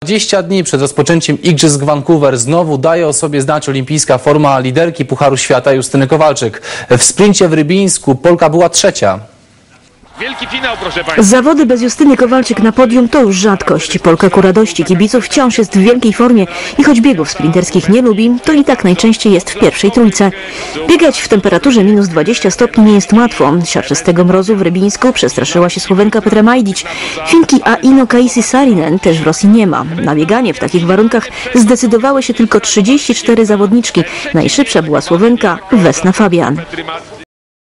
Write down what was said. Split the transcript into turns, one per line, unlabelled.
20 dni przed rozpoczęciem Igrzysk w Vancouver znowu daje o sobie znać olimpijska forma liderki Pucharu Świata Justyny Kowalczyk. W sprincie w Rybińsku Polka była trzecia.
Wielki finał, proszę państwa.
Zawody bez Justyny Kowalczyk na podium to już rzadkość. Polka ku radości kibiców wciąż jest w wielkiej formie i choć biegów sprinterskich nie lubi, to i tak najczęściej jest w pierwszej trójce. Biegać w temperaturze minus 20 stopni nie jest łatwo. Siarczystego mrozu w Rybińsku przestraszyła się Słowenka Petra Majdić. Finki Aino Kaisi Saarinen też w Rosji nie ma. Na bieganie w takich warunkach zdecydowały się tylko 34 zawodniczki. Najszybsza była Słowenka Vesna Fabian.